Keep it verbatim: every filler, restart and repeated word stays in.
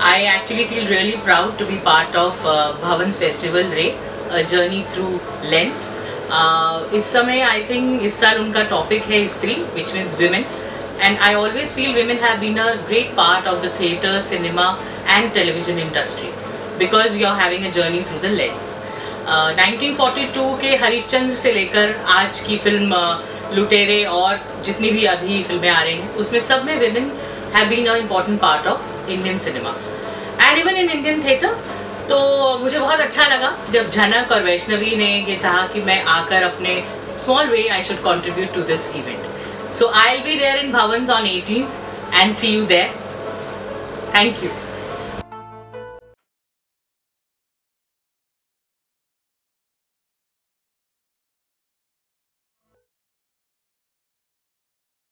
I actually feel really proud to be part of uh, Bhavan's Festival Ray, a journey through lens. Uh, इस समय I think इस साल उनका topic है स्त्री, which means women, and I always feel women have been a great part of the theatre, cinema, and television industry because we are having a journey through the lens. Uh, nineteen forty two के हरिश्चंद्र से लेकर आज की film uh, लुटेरे और जितनी भी अभी फिल्में आ रही हैं उसमें सब में women have been an important part of Indian cinema and even in Indian theatre. तो मुझे बहुत अच्छा लगा जब झनक और वैष्णवी ने ये चाहा कि मैं आकर अपने small way I should contribute to this event. So I'll be there in Bhavans on eighteenth and see you there. Thank you.